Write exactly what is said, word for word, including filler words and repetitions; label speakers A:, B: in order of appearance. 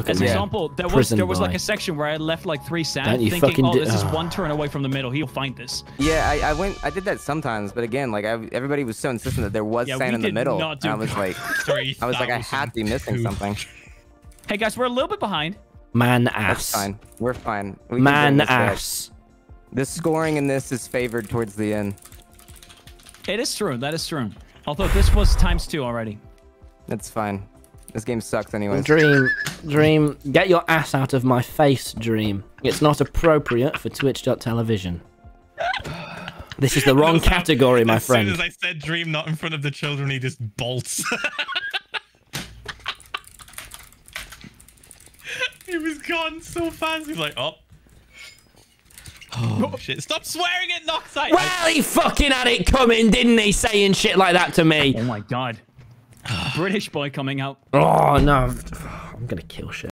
A: Look
B: As
A: at
B: an
A: me.
B: example, there was
A: Prison
B: there was like
A: boy.
B: a section where I left like three
A: Don't
B: sand,
A: you
B: thinking,
A: fucking
B: oh,
A: do-
B: this is
A: oh.
B: one turn away from the middle. He'll find this.
C: Yeah, I, I went. I did that sometimes, but again, like I, everybody was so insistent that there was
B: Yeah,
C: sand
B: we
C: in the
B: did
C: middle.
B: not do
C: I was like,
D: Three
C: I was like, I had to be missing
D: thousand.
C: something.
B: Hey guys, we're a little bit behind.
A: Man
C: That's
A: ass.
C: fine. We're fine. We can
A: Man
C: bring this back.
A: ass.
C: The scoring in this is favored towards the end.
B: It is true. That is true. Although this was times two already.
C: That's fine. This game sucks anyways.
A: Dream, Dream, get your ass out of my face, Dream. It's not appropriate for Twitch dot television. This is the wrong category, my
D: as
A: friend.
D: As soon as I said Dream not in front of the children, he just bolts. He was gone so fast. He's like, oh. Oh, shit. Stop swearing at Noxite.
A: Well, he fucking had it coming, didn't he? Saying shit like that to me.
B: Oh my god. British boy coming out.
A: Oh, no. I'm gonna kill shit.